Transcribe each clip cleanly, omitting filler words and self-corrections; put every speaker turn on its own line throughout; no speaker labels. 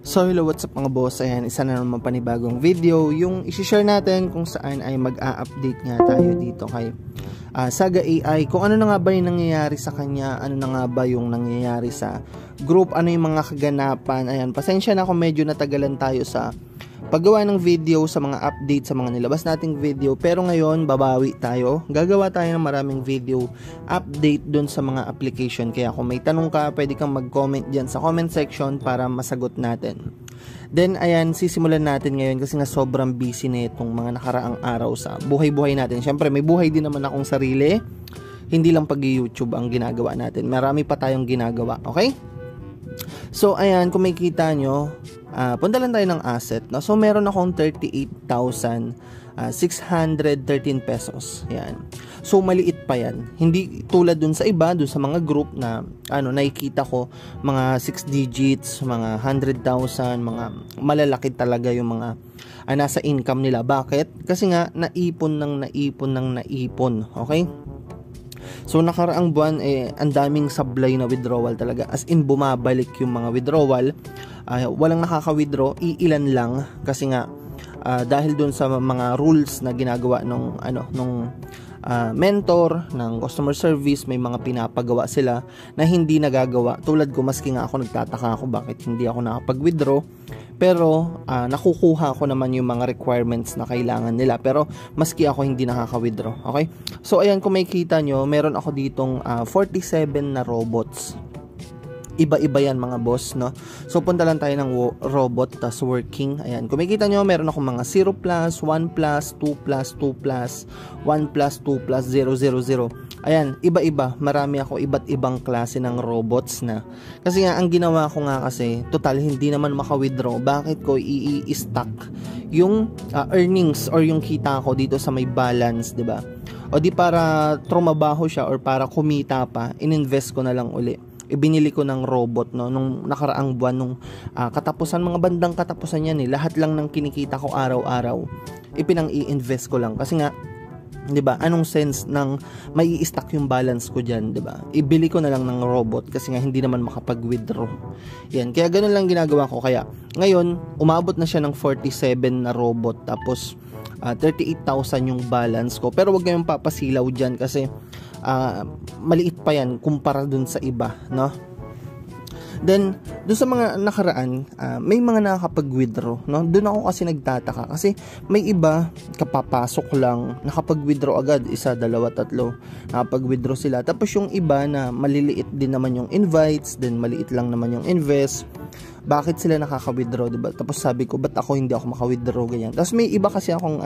So hello, what's up mga boss? Ayan, isa na naman panibagong video. Yung isi-share natin kung saan ay mag-a-update nga tayo dito kay Saga AI. Kung ano na nga ba yung nangyayari sa kanya, ano na nga ba yung nangyayari sa group, ano yung mga kaganapan. Ayan, pasensya na kung medyo natagalan tayo sa paggawa ng video, sa mga update, sa mga nilabas nating video. Pero ngayon, babawi tayo. Gagawa tayo ng maraming video update dun sa mga application. Kaya kung may tanong ka, pwede kang mag-comment dyan sa comment section para masagot natin. Then, ayan, sisimulan natin ngayon kasi nga sobrang busy na itong mga nakaraang araw sa buhay-buhay natin. Siyempre, may buhay din naman akong sarili. Hindi lang pag-YouTube ang ginagawa natin. Marami pa tayong ginagawa, okay? So, ayan, kung makikita nyo, punta lang tayo ng asset, no? So, meron akong 38,613 pesos. Yan. So, maliit pa yan. Hindi tulad dun sa iba, dun sa mga group na, nakikita ko, mga 6 digits, mga 100,000, mga malalaki talaga yung mga nasa income nila. Bakit? Kasi nga, naipon. Okay? So, nakaraang buwan, ang daming sablay na withdrawal talaga. As in, bumabalik yung mga withdrawal. Walang nakaka-withdraw, iilan lang. Kasi nga, dahil dun sa mga rules na ginagawa nung mentor, ng customer service, may mga pinapagawa sila na hindi nagagawa. Tulad ko, maski nga ako nagtataka ako bakit hindi ako nakapag-withdraw. Pero, nakukuha ko naman yung mga requirements na kailangan nila. Pero, maski ako hindi nakaka-withdraw. Okay? So, ayan, kung makikita nyo, meron ako ditong 47 na robots. Iba-iba yan mga boss, no? So, punta lang tayo ng robot, tas working. Ayan, kung makikita nyo, meron ako mga 0 plus, 1 plus, 2 plus, 2 plus, 1 plus, 2 plus, 0, 0, 0. Ayan, iba-iba. Marami ako iba't ibang klase ng robots na. Kasi nga, ang ginawa ko nga kasi, total, hindi naman maka-withdraw. Bakit ko i-stack yung earnings or yung kita ko dito sa may balance, diba? O di para trumabaho siya or para kumita pa, ininvest ko na lang uli. Ibinili ko ng robot, no, nung nakaraang buwan, nung katapusan, mga bandang katapusan yan lahat lang ng kinikita ko araw-araw ipinang i-invest ko lang kasi nga, 'di ba, anong sense ng may i-stack yung balance ko diyan, 'di ba? Ibili ko na lang ng robot kasi nga hindi naman makapag-withdraw. Yan, kaya ganoon lang ginagawa ko. Kaya ngayon umabot na siya ng 47 na robot, tapos 38,000 yung balance ko. Pero wag kayong papasilaw diyan kasi maliit pa yan kumpara dun sa iba, no? Then, dun sa mga nakaraan, may mga nakakapag-withdraw, no? Dun ako kasi nagtataka kasi may iba kapapasok lang, nakapag-withdraw agad, 1, 2, 3, nakapag-withdraw sila. Tapos yung iba na maliliit din naman yung invites, then maliit lang naman yung invest. Bakit sila nakaka-withdraw, diba? Tapos sabi ko, ba't ako hindi ako maka-withdraw, ganyan. Tapos may iba kasi akong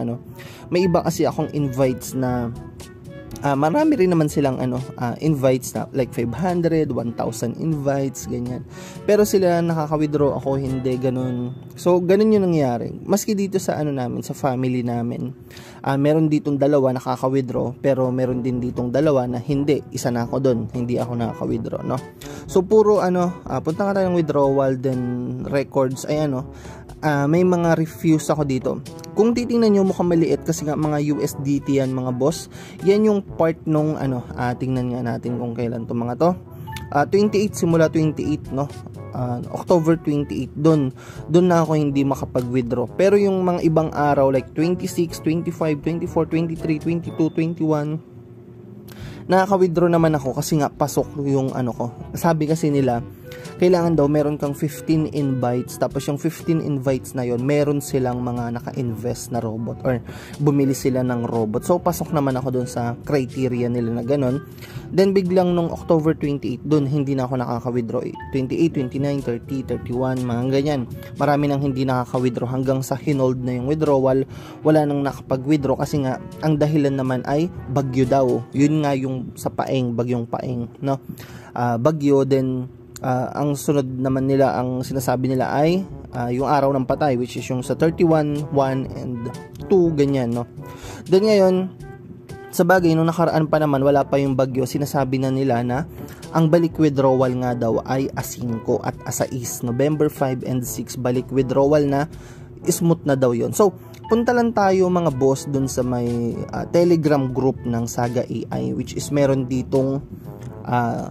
invites na marami rin naman silang invites na like 500, 1,000 invites, ganyan. Pero sila nakaka-withdraw, ako hindi, ganun. So, ganun yung nangyari. Maski dito sa namin, sa family namin, meron ditong dalawa nakaka-withdraw, pero meron din ditong dalawa na hindi. Isa na ako doon, hindi ako nakaka-withdraw, no? So, puro punta nga tayo ng withdrawal, then records, ay may mga refuse ako dito. Kung titingnan nyo, mukhang maliit kasi nga mga USDT yan mga boss. Yan yung part nung tingnan nga natin kung kailan to mga to. 28, simula 28, no? October 28, doon na ako hindi makapag-withdraw. Pero yung mga ibang araw like 26, 25, 24, 23, 22, 21, nakaka-withdraw naman ako kasi nga pasok yung ko. Sabi kasi nila, kailangan daw meron kang 15 invites, tapos yung 15 invites na yon meron silang mga naka-invest na robot or bumili sila ng robot. So pasok naman ako dun sa criteria nila na ganon. Then biglang nung October 28, dun hindi na ako nakaka-withdraw. 28, 29, 30, 31, mga ganyan. Marami nang hindi nakaka-withdraw hanggang sa hinold na yung withdrawal. Wala nang nakapag-withdraw kasi nga ang dahilan naman ay bagyo daw. Yun nga yung sa Paeng, bagyong Paeng, no? Bagyo, then ang sunod naman nila, ang sinasabi nila ay yung araw ng patay, which is yung sa 31, 1, and 2, ganyan, no? Then ngayon, sa bagay, nung nakaraan pa naman, wala pa yung bagyo, sinasabi na nila na ang balik withdrawal nga daw ay A5 at A6, November 5 and 6, balik withdrawal na, smooth na daw yon. So, punta lang tayo mga boss dun sa may Telegram group ng Saga AI, which is meron ditong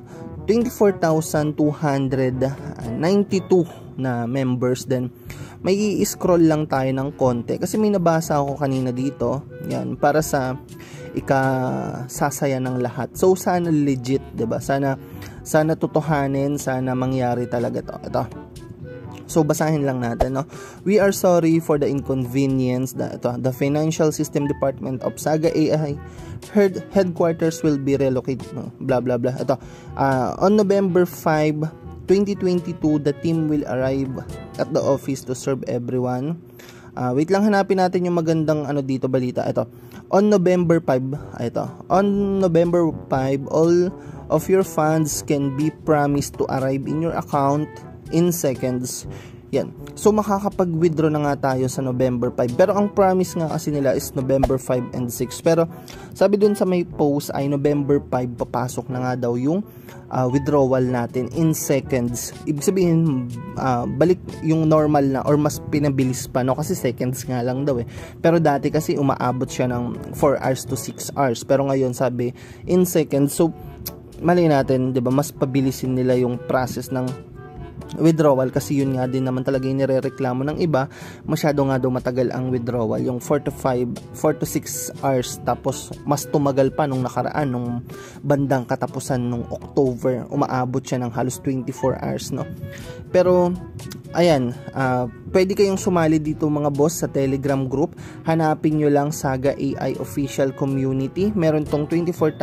24,292 na members. Then may i-scroll lang tayo ng konti kasi may nabasa ako kanina dito, yan, para sa ikasasaya ng lahat. So sana legit, 'di ba? Sana totohanin, sana mangyari talaga to. Ito. So basahin lang natin, no. We are sorry for the inconvenience. The Financial System Department of Saga AI headquarters will be relocated, no? Blah blah blah. Ito. On November 5, 2022, the team will arrive at the office to serve everyone. Wait lang, hanapin natin yung magandang ano dito balita. Ito. On November 5, On November 5, all of your funds can be promised to arrive in your account in seconds. Yan. So makakapag-withdraw na nga tayo sa November 5. Pero ang promise nga kasi nila is November 5 and 6. Pero sabi dun sa may post ay November 5 papasok na nga daw yung withdrawal natin in seconds. Ibig sabihin balik yung normal na or mas pinabilis pa, no, kasi seconds nga lang daw eh. Pero dati kasi umaabot siya ng 4 hours to 6 hours. Pero ngayon sabi in seconds. So mali natin, 'di ba, mas pabilisin nila yung process ng withdrawal kasi yun nga din naman talaga yung nirereklamo ng iba, masyado nga daw matagal ang withdrawal, yung 4 to 6 hours, tapos mas tumagal pa nung nakaraan, nung bandang katapusan nung October, umaabot siya ng halos 24 hours, no. Pero ayan, pwede kayong sumali dito mga boss sa Telegram group. Hanapin nyo lang Saga AI Official Community. Meron tong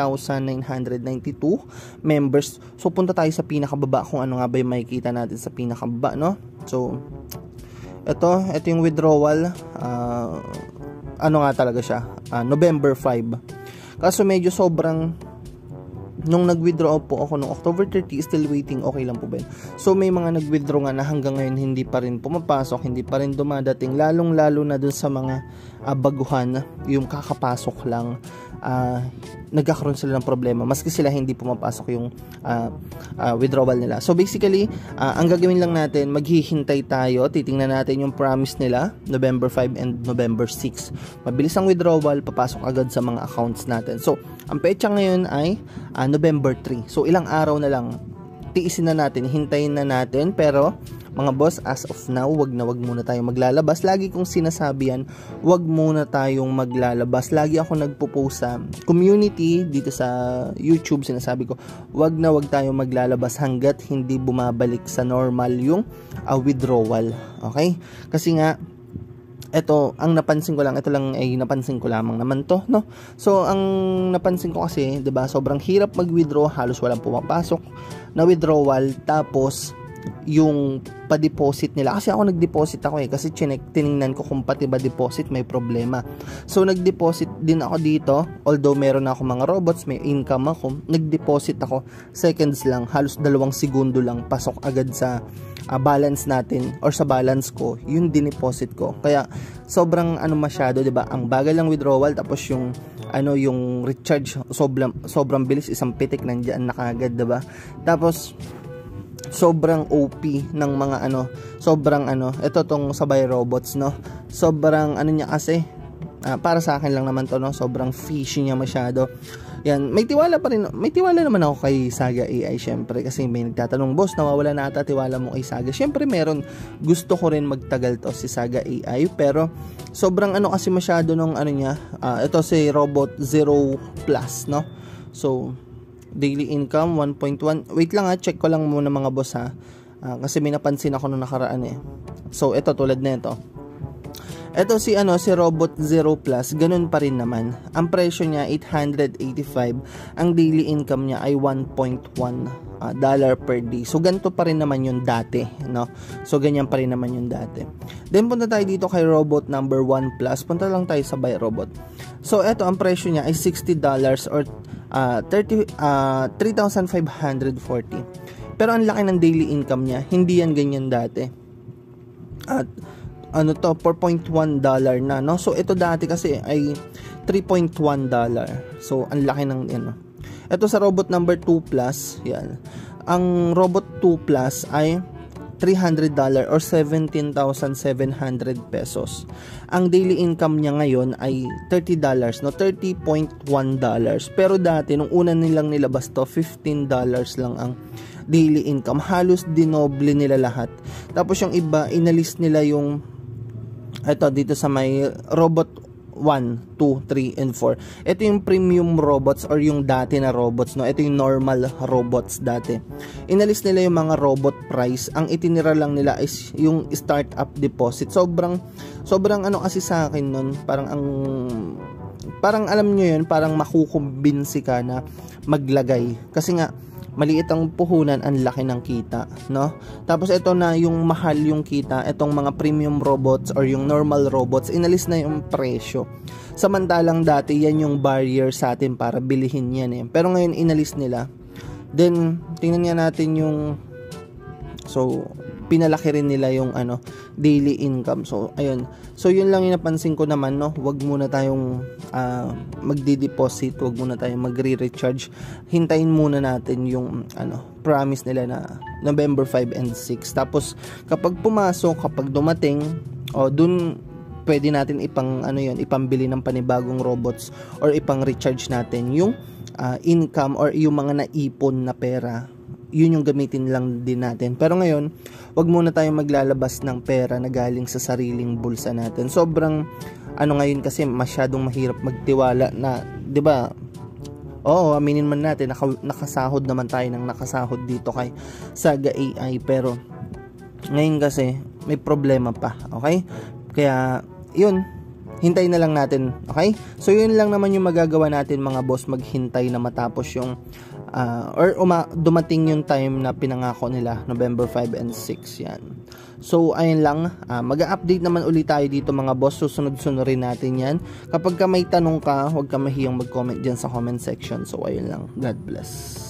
24,992 members. So punta tayo sa pinakababa kung ano nga ba yung makikita natin sa pinakababa, no? So ito yung withdrawal. Ano nga talaga siya? November 5. Kaso medyo sobrang, nung nag-withdraw po ako noong October 30, still waiting, okay lang po ba yun? So may mga nag-withdraw nga na hanggang ngayon hindi pa rin pumapasok, hindi pa rin dumadating, lalong-lalo na dun sa mga baguhan, yung kakapasok lang, nagkakaroon sila ng problema maski sila hindi pumapasok yung withdrawal nila. So basically, ang gagawin lang natin, maghihintay tayo, titingnan natin yung promise nila November 5 and November 6. Mabilis ang withdrawal, papasok agad sa mga accounts natin. So ang petsa ngayon ay November 3. So ilang araw na lang, tiisin na natin, hintayin na natin. Pero mga boss, as of now, wag muna tayong maglalabas. Lagi kong sinasabi yan, wag muna tayong maglalabas. Lagi ako nagpo-post sa community dito sa YouTube, sinasabi ko, wag tayong maglalabas hanggat hindi bumabalik sa normal yung withdrawal. Okay? Kasi nga, ito, ang napansin ko lang, ito lang ay napansin ko lamang naman to, no? So, ang napansin ko kasi, 'di ba, sobrang hirap mag-withdraw, halos walang pumapasok na withdrawal, tapos yung pa-deposit nila, kasi ako nag-deposit ako kasi tiningnan ko kung pati ba deposit may problema. So nag-deposit din ako dito, although meron na ako mga robots, may income ako, nag-deposit ako, seconds lang, halos 2 segundo lang, pasok agad sa balance natin or sa balance ko yung dineposit ko. Kaya sobrang masyado, 'di ba? Ang bagal ng withdrawal, tapos yung yung recharge sobrang bilis, isang pitik nandiyan na kaagad, 'di ba? Tapos sobrang OP ng mga sobrang ito tong sabay robots, no? Sobrang niya kasi, para sa akin lang naman to, no? Sobrang fishy niya masyado. Yan, may tiwala naman ako kay Saga AI, syempre, kasi may nagtatanong, boss, nawawala na ata tiwala mo kay Saga. Syempre meron, gusto ko rin magtagal to si Saga AI, pero sobrang kasi masyado nung niya, ito si Robot 0 Plus, no? So daily income 1.1. Wait lang, check ko lang muna mga boss, kasi may napansin ako nung nakaraan eh. So ito, tulad nito. Ito si Robot 0 Plus, ganun pa rin naman. Ang presyo niya 885, ang daily income niya ay 1.1 dollar per day. So ganito pa rin naman yung dati, no? So ganyan pa rin naman yung dati. Then punta tayo dito kay Robot number 1 Plus. Punta lang tayo sa Buy Robot. So ito, ang presyo niya ay $60 or 3,540. Pero ang laki ng daily income niya, hindi yan ganyan dati. At 4.1 dollar na, no? So ito dati kasi ay 3.1 dollar. So ang laki ng Ito sa Robot number 2 Plus, yan. Ang Robot 2 Plus ay $300 or 17,700 pesos. Ang daily income niya ngayon ay $30, no? $30.1. Pero dati, nung una nilang nilabas to, $15 lang ang daily income. Halos dinoble nila lahat. Tapos yung iba, inalis nila yung ito dito sa may robot 1, 2, 3, and 4. Ito yung premium robots or yung dati na robots, no? Ito yung normal robots dati. Inalis nila yung mga robot price. Ang itinira lang nila is yung startup deposit. Sobrang ano kasi sa akin nun, parang alam nyo yun, parang makukumbinsi ka na maglagay. Kasi nga, maliit ang puhunan, ang laki ng kita, no? Tapos ito na yung mahal yung kita, itong mga premium robots or yung normal robots, inalis na yung presyo. Samantalang dati yan yung barrier sa atin para bilihin yan eh. Pero ngayon inalis nila. Then tingnan nga natin yung pinalaki rin nila yung daily income. So ayun. So yun lang yung napansin ko naman, no. Wag muna tayong magde-deposit, wag muna tayong magre-recharge. Hintayin muna natin yung promise nila na November 5 and 6. Tapos kapag pumasok, kapag dumating, dun pwede natin ipambili ng panibagong robots or ipang-recharge natin yung income or yung mga naipon na pera. Yun yung gamitin lang din natin. Pero ngayon, wag muna tayong maglalabas ng pera na galing sa sariling bulsa natin. Sobrang ngayon kasi masyadong mahirap magtiwala na, 'di ba? Oo, aminin man natin, nakasahod naman tayo ng nakasahod dito kay Saga AI, pero ngayon kasi may problema pa, okay? Kaya yun, hintayin na lang natin, okay? So yun lang naman yung magagawa natin mga boss, maghintay na matapos yung dumating yung time na pinangako nila, November 5 and 6 yan. So ayun lang, mag-update naman ulit tayo dito mga boss, susunod-sunod rin natin yan. Kapag may tanong ka, huwag ka mahiyang mag-comment dyan sa comment section. So ayun lang, God bless.